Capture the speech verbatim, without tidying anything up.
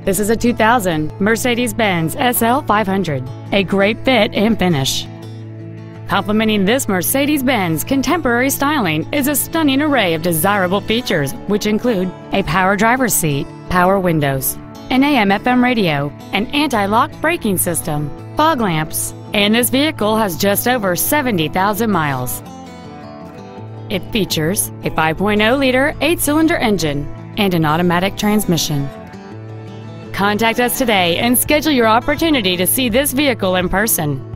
This is a two thousand Mercedes Benz S L five hundred, a great fit and finish. Complementing this Mercedes-Benz contemporary styling is a stunning array of desirable features, which include a power driver's seat, power windows, an A M F M radio, an anti-lock braking system, fog lamps, and this vehicle has just over seventy thousand miles. It features a five point oh liter eight-cylinder engine and an automatic transmission. Contact us today and schedule your opportunity to see this vehicle in person.